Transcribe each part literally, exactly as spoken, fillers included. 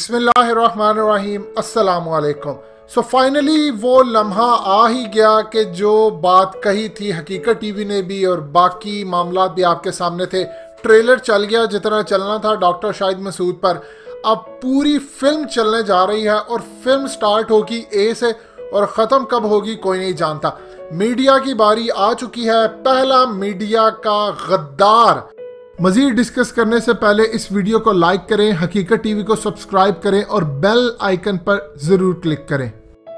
बिस्मिल्लाहिर्रहमानिर्रहीम अस्सलामुअलैकुम। So finally वो लम्हा आ ही गया कि जो बात कही थी हकीकत टीवी ने भी और बाकी मामला भी आपके सामने थे। ट्रेलर चल गया जितना चलना था डॉक्टर शाहिद मसूद पर। अब पूरी फिल्म चलने जा रही है और फिल्म स्टार्ट होगी ए से और ख़त्म कब होगी कोई नहीं जानता। मीडिया की बारी आ चुकी है, पहला मीडिया का गद्दार। मजीद डिस्कस करने से पहले इस वीडियो को लाइक करें, हकीकत टीवी को सब्सक्राइब करें और बेल आइकन पर जरूर क्लिक करें।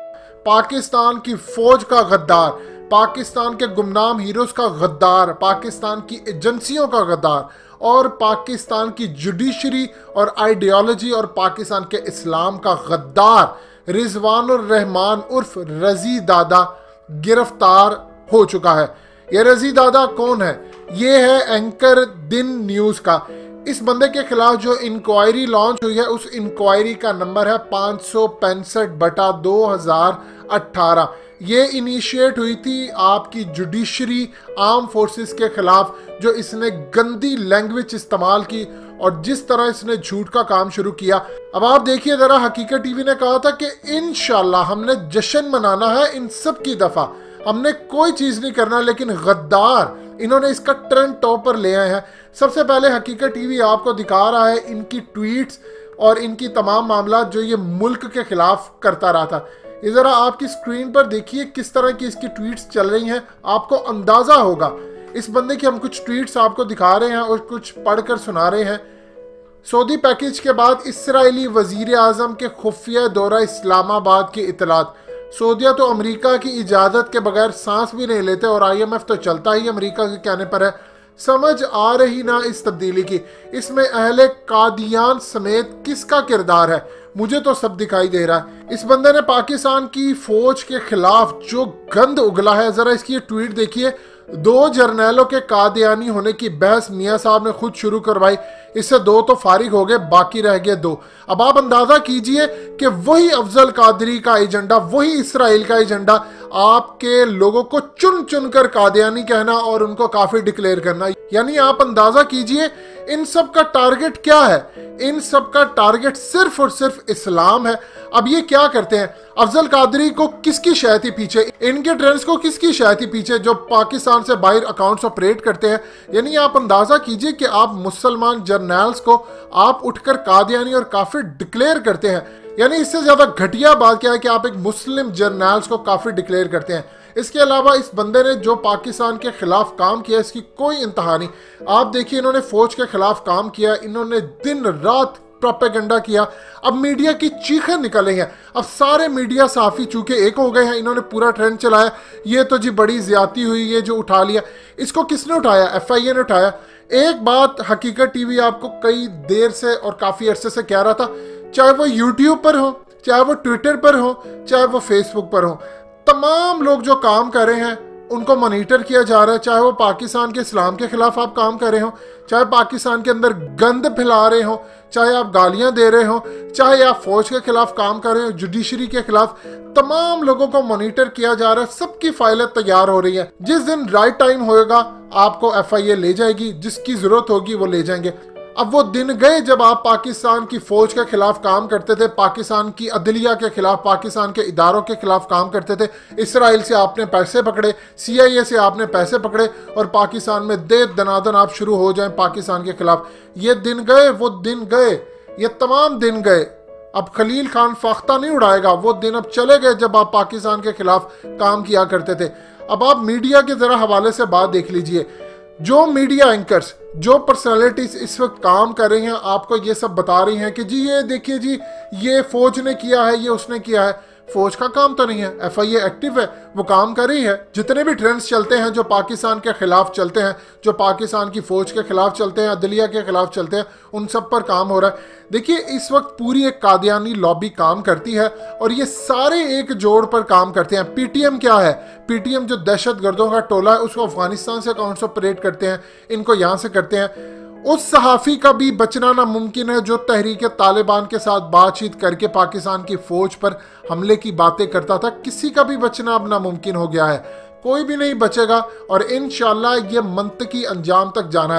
पाकिस्तान की फौज का गद्दार, पाकिस्तान के गुमनाम हीरोज का गद्दार, पाकिस्तान की एजेंसियों का गद्दार और पाकिस्तान की जुडिशरी और आइडियोलॉजी और पाकिस्तान के इस्लाम का गद्दार रिजवान रहमान उर्फ रजी दादा गिरफ्तार हो चुका है। ये रजी दादा कौन है? ये है एंकर दिन न्यूज़ का। इस बंदे के खिलाफ जो इंक्वायरी लॉन्च हुई है उस इंक्वायरी का नंबर है पाँच सौ पैंसठ बटा दो हजार अट्ठारह। ये इनिशिएट हुई थी आपकी जुडिशरी आर्म फोर्सेस के खिलाफ, जो इसने गंदी लैंग्वेज इस्तेमाल की और जिस तरह इसने झूठ का काम शुरू किया। अब आप देखिए जरा, हकीकत टीवी ने कहा था कि इंशाल्लाह हमने जश्न मनाना है इन सब की दफा, हमने कोई चीज नहीं करना, लेकिन गद्दार इन्होंने इसका ट्रेंड टॉप पर ले आए हैं। सबसे पहले हकीकत टीवी आपको दिखा रहा है इनकी ट्वीट्स और इनकी तमाम मामला जो ये मुल्क के खिलाफ करता रहा था। ये जरा आपकी स्क्रीन पर देखिए किस तरह की इसकी ट्वीट्स चल रही हैं, आपको अंदाजा होगा। इस बंदे की हम कुछ ट्वीट्स आपको दिखा रहे हैं और कुछ पढ़कर सुना रहे हैं। सऊदी पैकेज के बाद इसराइली वजीर आजम के खुफिया दौरा इस्लामाबाद की इतलात। सऊदिया तो अमेरिका की इजाज़त के बगैर सांस भी नहीं लेते और आई एम एफ तो चलता ही अमेरिका के कहने पर है। समझ आ रही ना इस तब्दीली की, इसमें अहले कादियान समेत किसका किरदार है? मुझे तो सब दिखाई दे रहा है। इस बंदे ने पाकिस्तान की फौज के खिलाफ जो गंद उगला है, जरा इसकी ये ट्वीट देखिए। दो जर्नैलों के कादियानी होने की बहस मियाँ साहब ने खुद शुरू करवाई, इससे दो तो फारिग हो गए, बाकी रह गए दो। अब आप अंदाजा कीजिए कि वही अफजल कादरी का एजेंडा, वही इसराइल का एजेंडा, आपके लोगों को चुन चुन कर कादियानी कहना और उनको काफिर डिक्लेयर करना। यानी आप अंदाजा कीजिए इन सब का टारगेट क्या है? इन सब का टारगेट सिर्फ और सिर्फ इस्लाम है। अब ये क्या करते हैं? अफजल कादरी को किसकी शय थी पीछे? इनके ट्रेंड्स को किसकी शय थी पीछे जो पाकिस्तान से बाहर अकाउंट्स ऑपरेट करते हैं? यानी आप अंदाजा कीजिए कि आप मुसलमान जर्नल्स को आप उठकर कादियानी और काफिर डिक्लेयर करते हैं। यानी इससे ज्यादा घटिया बात क्या है कि आप एक मुस्लिम जर्नल्स को काफिर डिक्लेयर करते हैं। इसके अलावा इस बंदे ने जो पाकिस्तान के खिलाफ काम किया इसकी कोई इंतहा नहीं। आप देखिए, इन्होंने फौज के खिलाफ काम किया, इन्होंने दिन रात प्रोपेगेंडा किया। अब मीडिया की चीखें निकल रही हैं। अब सारे मीडिया साफी चूंकि एक हो गए हैं, इन्होंने पूरा ट्रेंड चलाया। ये तो जी बड़ी ज्यादती हुई, ये जो उठा लिया, इसको किसने उठाया? एफ आई ए ने उठाया। एक बात हकीकत टीवी आपको कई देर से और काफी अरसे से कह रहा था, चाहे वो यूट्यूब पर हो, चाहे वो ट्विटर पर हो, चाहे वो फेसबुक पर हो, तमाम लोग जो काम कर रहे हैं उनको मॉनिटर किया जा रहा है। चाहे वो पाकिस्तान के इस्लाम के खिलाफ आप काम कर रहे हो, चाहे पाकिस्तान के अंदर गंद फैला रहे हो, चाहे आप गालियां दे रहे हो, चाहे आप फौज के खिलाफ काम कर रहे हो, जुडिशरी के खिलाफ, तमाम लोगों को मॉनिटर किया जा रहा है। सबकी फाइलें तैयार हो रही है। जिस दिन राइट टाइम होएगा आपको एफ आई ए ले जाएगी, जिसकी जरूरत होगी वो ले जाएंगे। अब वो दिन गए जब आप पाकिस्तान की फौज के खिलाफ काम करते थे, पाकिस्तान की अदलिया के खिलाफ, पाकिस्तान के इदारों के खिलाफ काम करते थे। इसराइल से आपने पैसे पकड़े, सी आई ए से आपने पैसे पकड़े और पाकिस्तान में दे दनादन आप शुरू हो जाएं पाकिस्तान के खिलाफ। ये दिन गए, वो दिन गए, ये तमाम दिन गए। अब खलील खान फाख्ता नहीं उड़ाएगा, वो दिन अब चले गए जब आप पाकिस्तान के खिलाफ काम किया करते थे। अब आप मीडिया के जरा हवाले से बात देख लीजिए। जो मीडिया एंकर्स, जो पर्सनालिटीज इस वक्त काम कर रही हैं, आपको ये सब बता रही हैं कि जी ये देखिए जी ये फौज ने किया है, ये उसने किया है। फौज का काम तो नहीं है, एफ आई ए एक्टिव है, वो काम कर रही है। जितने भी ट्रेंड्स चलते हैं जो पाकिस्तान के खिलाफ चलते हैं, जो पाकिस्तान की फौज के खिलाफ चलते हैं, अदलिया के खिलाफ चलते हैं, उन सब पर काम हो रहा है। देखिए इस वक्त पूरी एक कादियानी लॉबी काम करती है और ये सारे एक जोड़ पर काम करते हैं। पी टी एम क्या है? पी टी एम जो दहशत गर्दों का टोला है, उसको अफगानिस्तान से अकाउंट्स ऑपरेट करते हैं, इनको यहाँ से करते हैं। उस सहाफ़ी का भी बचना नामुमकिन है जो तहरीक तालिबान के साथ बातचीत करके पाकिस्तान की फौज पर हमले की बातें करता था। किसी का भी बचना अब नामुमकिन हो गया है, कोई भी नहीं बचेगा और इंशाल्लाह ये मंतकी अंजाम तक जाना है।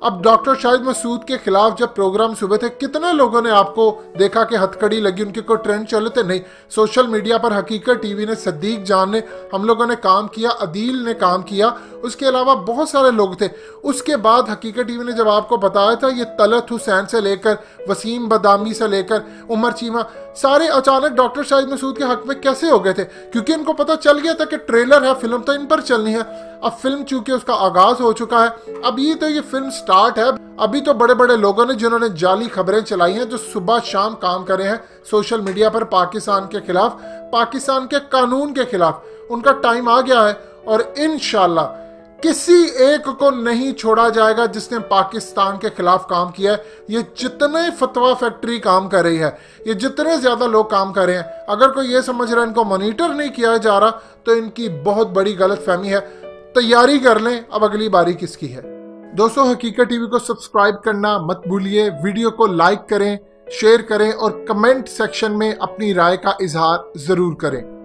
अब डॉक्टर शाहिद मसूद के खिलाफ जब प्रोग्राम सुबह थे, कितने लोगों ने आपको देखा कि हथकड़ी लगी, उनके कोई ट्रेंड चले थे? नहीं। सोशल मीडिया पर हकीकत टीवी ने, सद्दीक जान ने, हम लोगों ने काम किया, अदील ने काम किया, उसके अलावा बहुत सारे लोग थे। उसके बाद हकीकत टीवी ने जब आपको बताया था, ये तलत हुसैन से लेकर वसीम बदामी से लेकर उमर चीमा सारे अचानक डॉक्टर शाहिद मसूद के हक में कैसे हो गए थे? क्योंकि इनको पता चल गया था कि ट्रेलर है, फिल्म तो इन पर चलनी है। अब फिल्म चूंकि उसका आगाज हो चुका है, अब ये तो ये फिल्म स्टार्ट है। अभी तो बड़े बड़े लोगों ने जिन्होंने जाली खबरें चलाई हैं, जो सुबह शाम काम कर रहे हैं सोशल मीडिया पर पाकिस्तान के खिलाफ, पाकिस्तान के कानून के खिलाफ, उनका टाइम आ गया है। और इंशाल्लाह किसी एक को नहीं छोड़ा जाएगा जिसने पाकिस्तान के खिलाफ काम किया है। ये जितने फतवा फैक्ट्री काम कर रही है, ये जितने ज्यादा लोग काम कर रहे हैं, अगर कोई ये समझ रहा है इनको मॉनिटर नहीं किया जा रहा, तो इनकी बहुत बड़ी गलतफहमी है। तैयारी कर लें, अब अगली बारी किसकी है। दोस्तों, हकीकत टीवी को सब्सक्राइब करना मत भूलिए, वीडियो को लाइक करें, शेयर करें और कमेंट सेक्शन में अपनी राय का इजहार जरूर करें।